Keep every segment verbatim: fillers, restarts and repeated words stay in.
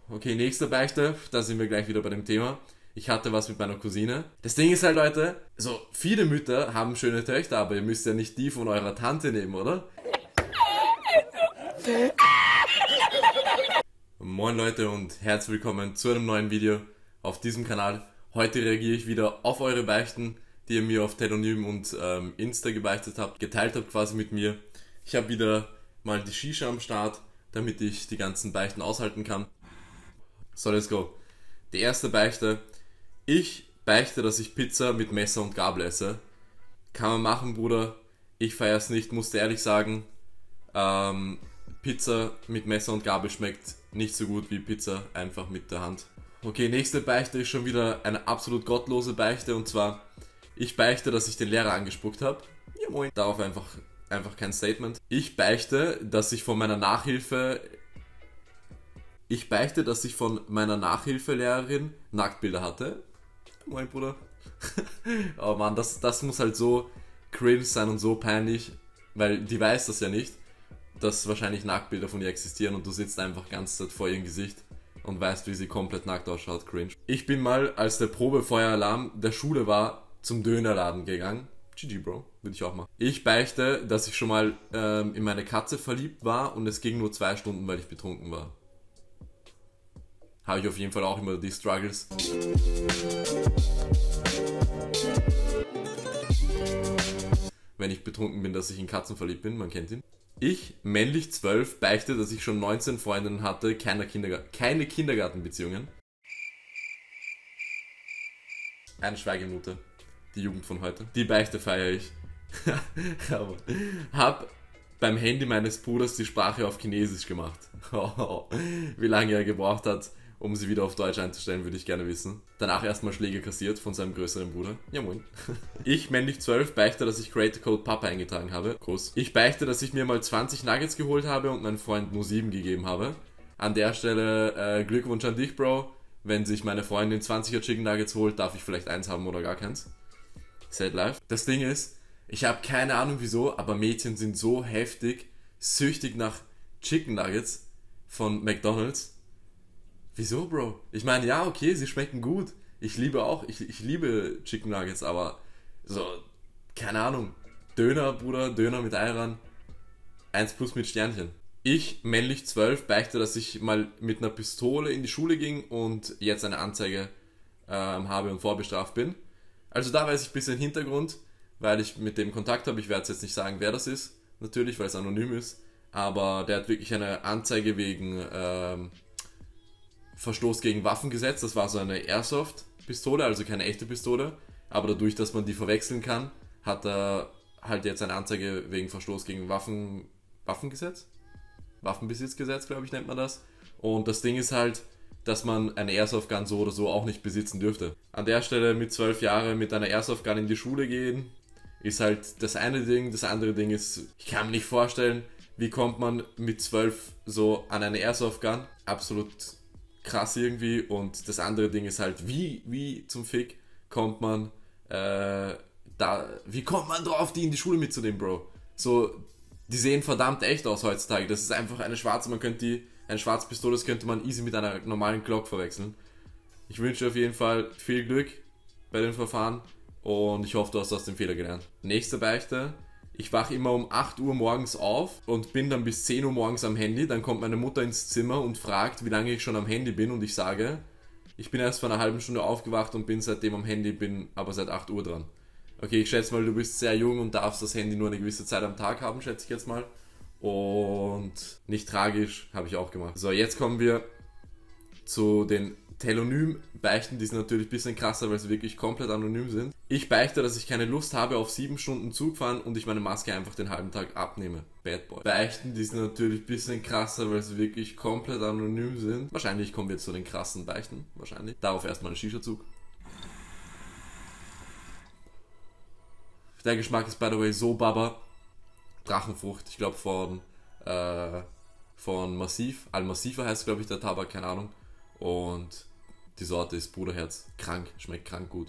Okay, nächste Beichte, da sind wir gleich wieder bei dem Thema. Ich hatte was mit meiner Cousine. Das Ding ist halt, Leute, so viele Mütter haben schöne Töchter, aber ihr müsst ja nicht die von eurer Tante nehmen, oder? Moin Leute und herzlich willkommen zu einem neuen Video auf diesem Kanal. Heute reagiere ich wieder auf eure Beichten, die ihr mir auf Telonym und ähm, Insta gebeichtet habt, geteilt habt quasi mit mir. Ich habe wieder mal die Shisha am Start, damit ich die ganzen Beichten aushalten kann. So, let's go. Die erste Beichte. Ich beichte, dass ich Pizza mit Messer und Gabel esse. Kann man machen, Bruder. Ich feier's nicht, musste ehrlich sagen. Ähm, Pizza mit Messer und Gabel schmeckt nicht so gut wie Pizza einfach mit der Hand. Okay, nächste Beichte ist schon wieder eine absolut gottlose Beichte. Und zwar, ich beichte, dass ich den Lehrer angespuckt habe. Ja, moin. Darauf einfach, einfach kein Statement. Ich beichte, dass ich von meiner Nachhilfe... Ich beichte, dass ich von meiner Nachhilfelehrerin Nacktbilder hatte. Moin, Bruder. Oh Mann, das, das muss halt so cringe sein und so peinlich, weil die weiß das ja nicht, dass wahrscheinlich Nacktbilder von ihr existieren und du sitzt einfach ganz Zeit vor ihrem Gesicht und weißt, wie sie komplett nackt ausschaut. Cringe. Ich bin mal, als der Probefeueralarm der Schule war, zum Dönerladen gegangen. G G, Bro. Würde ich auch machen. Ich beichte, dass ich schon mal ähm, in meine Katze verliebt war und es ging nur zwei Stunden, weil ich betrunken war. Habe ich auf jeden Fall auch immer die Struggles. Wenn ich betrunken bin, dass ich in Katzen verliebt bin, man kennt ihn. Ich, männlich zwölf, beichte, dass ich schon neunzehn Freundinnen hatte, keine, Kindergar keine Kindergartenbeziehungen. Eine Schweigeminute. Die Jugend von heute. Die Beichte feiere ich. Aber hab beim Handy meines Bruders die Sprache auf Chinesisch gemacht. Wie lange er gebraucht hat, um sie wieder auf Deutsch einzustellen, würde ich gerne wissen. Danach erstmal Schläge kassiert von seinem größeren Bruder. Ja, moin. Ich, männlich zwölf, beichte, dass ich Creator Code Papa eingetragen habe. Groß. Ich beichte, dass ich mir mal zwanzig Nuggets geholt habe und meinem Freund nur sieben gegeben habe. An der Stelle äh, Glückwunsch an dich, Bro. Wenn sich meine Freundin zwanziger Chicken Nuggets holt, darf ich vielleicht eins haben oder gar keins. Sad life. Das Ding ist, ich habe keine Ahnung wieso, aber Mädchen sind so heftig süchtig nach Chicken Nuggets von McDonald's. Wieso, Bro? Ich meine, ja, okay, sie schmecken gut. Ich liebe auch, ich, ich liebe Chicken Nuggets, aber so, keine Ahnung. Döner, Bruder, Döner mit Ayran. eins plus mit Sternchen. Ich, männlich zwölf, beichte, dass ich mal mit einer Pistole in die Schule ging und jetzt eine Anzeige ähm, habe und vorbestraft bin. Also da weiß ich ein bisschen Hintergrund, weil ich mit dem Kontakt habe. Ich werde jetzt nicht sagen, wer das ist, natürlich, weil es anonym ist. Aber der hat wirklich eine Anzeige wegen... Ähm, Verstoß gegen Waffengesetz, das war so eine Airsoft-Pistole, also keine echte Pistole, aber dadurch, dass man die verwechseln kann, hat er halt jetzt eine Anzeige wegen Verstoß gegen Waffen, Waffengesetz? Waffenbesitzgesetz, glaube ich, nennt man das. Und das Ding ist halt, dass man eine Airsoft-Gun so oder so auch nicht besitzen dürfte. An der Stelle mit zwölf Jahren mit einer Airsoft-Gun in die Schule gehen, ist halt das eine Ding. Das andere Ding ist, ich kann mir nicht vorstellen, wie kommt man mit zwölf so an eine Airsoft-Gun? Absolut krass irgendwie. Und das andere Ding ist halt, wie, wie zum Fick kommt man äh, da, wie kommt man drauf, die in die Schule mitzunehmen, Bro? So, die sehen verdammt echt aus heutzutage. Das ist einfach eine schwarze, man könnte die, eine schwarze Pistole, das könnte man easy mit einer normalen Glock verwechseln. Ich wünsche auf jeden Fall viel Glück bei den Verfahren und ich hoffe, du hast aus dem Fehler gelernt. Nächste Beichte. Ich wache immer um acht Uhr morgens auf und bin dann bis zehn Uhr morgens am Handy. Dann kommt meine Mutter ins Zimmer und fragt, wie lange ich schon am Handy bin. Und ich sage, ich bin erst vor einer halben Stunde aufgewacht und bin seitdem am Handy, bin aber seit acht Uhr dran. Okay, ich schätze mal, du bist sehr jung und darfst das Handy nur eine gewisse Zeit am Tag haben, schätze ich jetzt mal. Und nicht tragisch, habe ich auch gemacht. So, jetzt kommen wir zu den Telonym-Beichten, die sind natürlich ein bisschen krasser, weil sie wirklich komplett anonym sind. Ich beichte, dass ich keine Lust habe auf sieben Stunden Zug fahren und ich meine Maske einfach den halben Tag abnehme. Bad Boy. Beichten, die sind natürlich ein bisschen krasser, weil sie wirklich komplett anonym sind. Wahrscheinlich kommen wir jetzt zu den krassen Beichten. Wahrscheinlich. Darauf erstmal ein Shisha-Zug. Der Geschmack ist by the way so baba. Drachenfrucht, ich glaube von, äh, von Massiv. Al-Massiva heißt glaube ich der Tabak, keine Ahnung. Und die Sorte ist Bruderherz. Krank, schmeckt krank gut.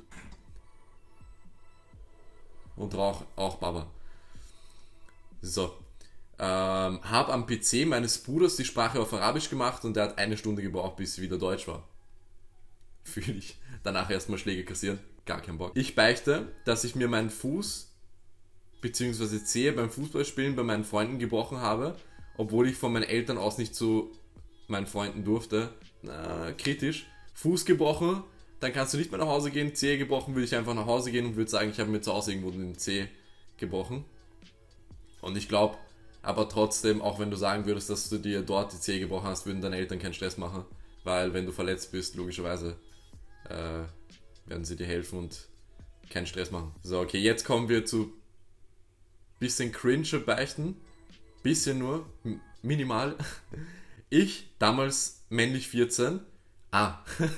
Und Rauch auch Baba. So. Ähm, habe am P C meines Bruders die Sprache auf Arabisch gemacht und der hat eine Stunde gebraucht, bis sie wieder Deutsch war. Fühle ich. Danach erstmal Schläge kassieren. Gar kein Bock. Ich beichte, dass ich mir meinen Fuß bzw. Zehe beim Fußballspielen bei meinen Freunden gebrochen habe, obwohl ich von meinen Eltern aus nicht zu meinen Freunden durfte. Na, kritisch. Fuß gebrochen, dann kannst du nicht mehr nach Hause gehen. Zehe gebrochen, würde ich einfach nach Hause gehen und würde sagen, ich habe mir zu Hause irgendwo den Zeh gebrochen. Und ich glaube, aber trotzdem, auch wenn du sagen würdest, dass du dir dort die Zehe gebrochen hast, würden deine Eltern keinen Stress machen. Weil wenn du verletzt bist, logischerweise äh, werden sie dir helfen und keinen Stress machen. So, okay, jetzt kommen wir zu bisschen cringe beichten. Bisschen nur, m- minimal. Ich, damals männlich vierzehn. Ah.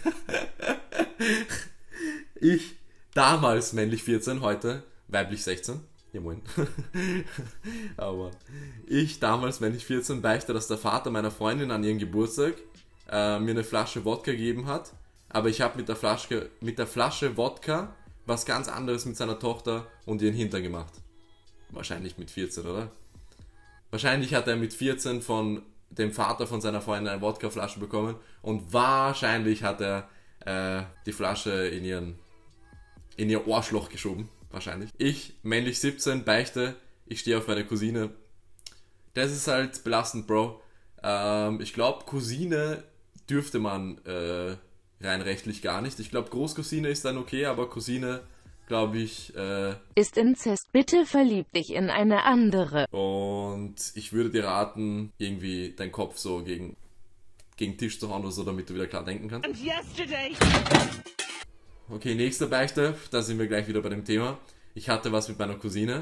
Ich, damals männlich vierzehn, heute weiblich sechzehn. Ja, moin. Aber ich, damals männlich vierzehn, beichte, dass der Vater meiner Freundin an ihrem Geburtstag äh, mir eine Flasche Wodka gegeben hat. Aber ich habe mit der Flasche, mit der Flasche Wodka was ganz anderes mit seiner Tochter und ihren Hintern gemacht. Wahrscheinlich mit vierzehn, oder? Wahrscheinlich hat er mit vierzehn von dem Vater von seiner Freundin eine Wodkaflasche bekommen und wahrscheinlich hat er äh, die Flasche in ihren in ihr Ohrschloch geschoben. Wahrscheinlich. Ich, männlich siebzehn, beichte, ich stehe auf meine Cousine. Das ist halt belastend, Bro. Ähm, ich glaube, Cousine dürfte man äh, rein rechtlich gar nicht. Ich glaube, Großcousine ist dann okay, aber Cousine, glaube ich, äh, ist Inzest. Bitte verlieb dich in eine andere. Und ich würde dir raten, irgendwie deinen Kopf so gegen, gegen den Tisch zu hauen oder so, damit du wieder klar denken kannst. And yesterday. Okay, nächste Beichte, da sind wir gleich wieder bei dem Thema. Ich hatte was mit meiner Cousine.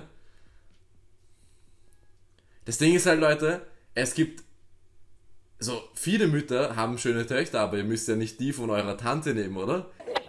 Das Ding ist halt, Leute, es gibt so viele Mütter haben schöne Töchter, aber ihr müsst ja nicht die von eurer Tante nehmen, oder?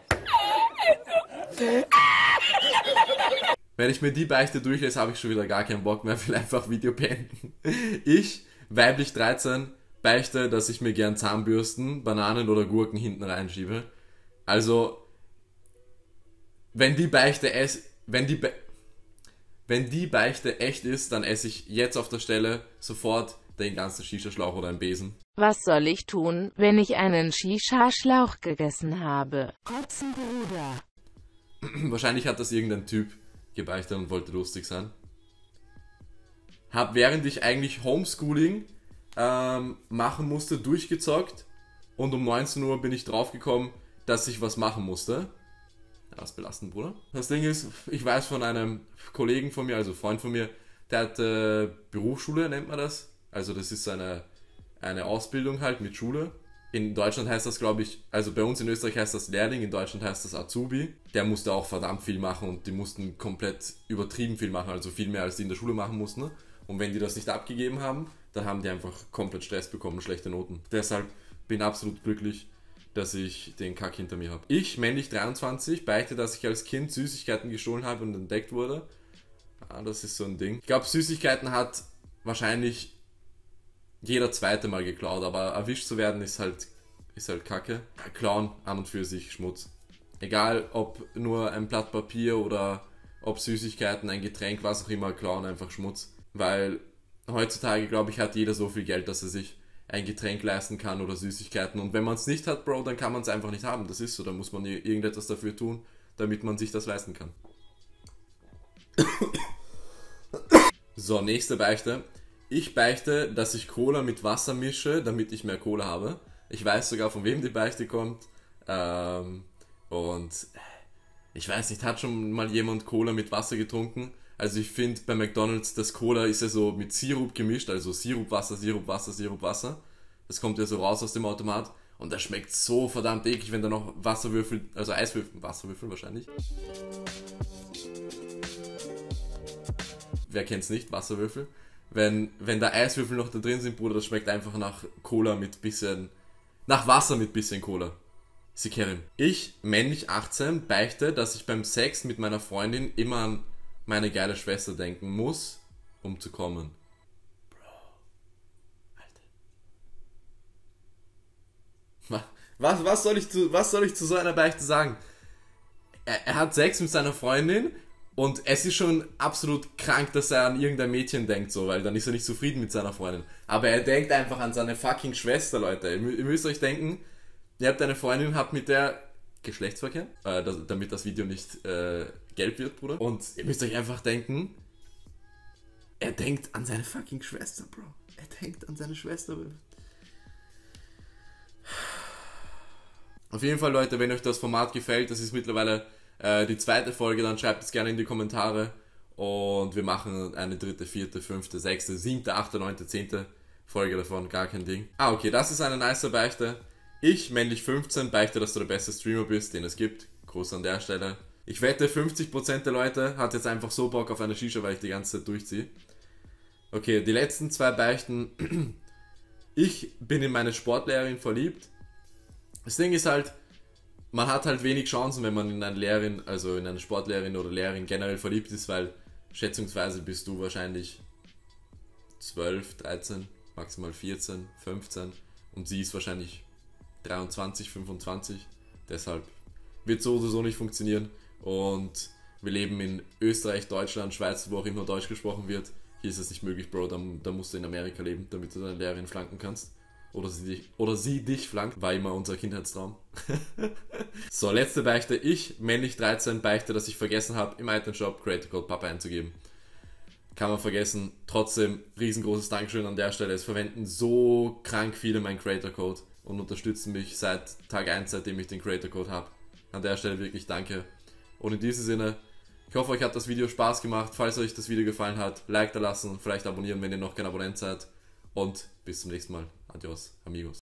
Wenn ich mir die Beichte durchlese, habe ich schon wieder gar keinen Bock mehr, will einfach Video beenden. Ich, weiblich dreizehn, beichte, dass ich mir gern Zahnbürsten, Bananen oder Gurken hinten reinschiebe. Also, wenn die Beichte es, wenn die Be wenn die Beichte echt ist, dann esse ich jetzt auf der Stelle sofort den ganzen Shisha-Schlauch oder einen Besen. Was soll ich tun, wenn ich einen Shisha-Schlauch gegessen habe? Kotzen, Bruder. Wahrscheinlich hat das irgendein Typ gebeichtet und wollte lustig sein. Hab während ich eigentlich Homeschooling ähm, machen musste, durchgezockt und um neunzehn Uhr bin ich draufgekommen, dass ich was machen musste. Ja, das ist belastend, Bruder. Das Ding ist, ich weiß von einem Kollegen von mir, also Freund von mir, der hat äh, Berufsschule, nennt man das. Also das ist eine, eine Ausbildung halt mit Schule. In Deutschland heißt das, glaube ich, also bei uns in Österreich heißt das Lehrling, in Deutschland heißt das Azubi. Der musste auch verdammt viel machen und die mussten komplett übertrieben viel machen, also viel mehr als die in der Schule machen mussten. Und wenn die das nicht abgegeben haben, dann haben die einfach komplett Stress bekommen, schlechte Noten. Deshalb bin ich absolut glücklich, dass ich den Kack hinter mir habe. Ich, männlich dreiundzwanzig, beichte, dass ich als Kind Süßigkeiten gestohlen habe und entdeckt wurde. Ah, das ist so ein Ding. Ich glaube, Süßigkeiten hat wahrscheinlich jeder zweite Mal geklaut, aber erwischt zu werden ist halt, ist halt Kacke. Klauen an und für sich Schmutz. Egal, ob nur ein Blatt Papier oder ob Süßigkeiten, ein Getränk, was auch immer, klauen einfach Schmutz. Weil heutzutage, glaube ich, hat jeder so viel Geld, dass er sich ein Getränk leisten kann oder Süßigkeiten. Und wenn man es nicht hat, Bro, dann kann man es einfach nicht haben. Das ist so, da muss man irgendetwas dafür tun, damit man sich das leisten kann. So, nächste Beichte. Ich beichte, dass ich Cola mit Wasser mische, damit ich mehr Cola habe. Ich weiß sogar, von wem die Beichte kommt. Ähm, und ich weiß nicht, hat schon mal jemand Cola mit Wasser getrunken? Also ich finde, bei McDonald's, das Cola ist ja so mit Sirup gemischt, also Sirup, Wasser, Sirup, Wasser, Sirup, Wasser. Das kommt ja so raus aus dem Automat und das schmeckt so verdammt eklig, wenn da noch Wasserwürfel, also Eiswürfel, Wasserwürfel wahrscheinlich. Wer kennt's nicht, Wasserwürfel? Wenn, wenn da Eiswürfel noch da drin sind, Bruder, das schmeckt einfach nach Cola mit bisschen, nach Wasser mit bisschen Cola. Sikerim. Ich, männlich achtzehn, beichte, dass ich beim Sex mit meiner Freundin immer an meine geile Schwester denken muss, um zu kommen. Bro. Alter. Was, was, soll ich zu, was soll ich zu so einer Beichte sagen? Er, er hat Sex mit seiner Freundin, Und es ist schon absolut krank, dass er an irgendein Mädchen denkt, so, weil dann ist er nicht zufrieden mit seiner Freundin. Aber er denkt einfach an seine fucking Schwester, Leute. Ihr, ihr müsst euch denken, ihr habt eine Freundin, habt mit der Geschlechtsverkehr, äh, das, damit das Video nicht äh, gelb wird, Bruder. Und ihr müsst euch einfach denken, er denkt an seine fucking Schwester, Bro. Er denkt an seine Schwester. Auf jeden Fall, Leute, wenn euch das Format gefällt, das ist mittlerweile äh, die zweite Folge, dann schreibt es gerne in die Kommentare. Und wir machen eine dritte, vierte, fünfte, sechste, siebte, achte, neunte, zehnte Folge davon, gar kein Ding. Ah, okay, das ist eine nice Beichte. Ich, männlich fünfzehn, beichte, dass du der beste Streamer bist, den es gibt. Gruß an der Stelle. Ich wette, fünfzig Prozent der Leute hat jetzt einfach so Bock auf eine Shisha, weil ich die ganze Zeit durchziehe. Okay, die letzten zwei Beichten. Ich bin in meine Sportlehrerin verliebt. Das Ding ist halt, man hat halt wenig Chancen, wenn man in eine Lehrerin, also in eine Sportlehrerin oder Lehrerin generell verliebt ist, weil schätzungsweise bist du wahrscheinlich zwölf, dreizehn, maximal vierzehn, fünfzehn und sie ist wahrscheinlich dreiundzwanzig, fünfundzwanzig. Deshalb wird so oder so nicht funktionieren. Und wir leben in Österreich, Deutschland, Schweiz, wo auch immer Deutsch gesprochen wird. Hier ist es nicht möglich, Bro, da, da musst du in Amerika leben, damit du deine Lehrerin flanken kannst. Oder sie dich, oder sie dich flankt, war immer unser Kindheitstraum. So, letzte Beichte. Ich, männlich dreizehn, beichte, dass ich vergessen habe, im Item-Shop Creator Code Papa einzugeben. Kann man vergessen. Trotzdem, riesengroßes Dankeschön an der Stelle. Es verwenden so krank viele meinen Creator Code und unterstützen mich seit Tag eins, seitdem ich den Creator Code habe. An der Stelle wirklich danke. Und in diesem Sinne, ich hoffe, euch hat das Video Spaß gemacht. Falls euch das Video gefallen hat, Like da lassen, vielleicht abonnieren, wenn ihr noch kein Abonnent seid. Und bis zum nächsten Mal. Adios, amigos.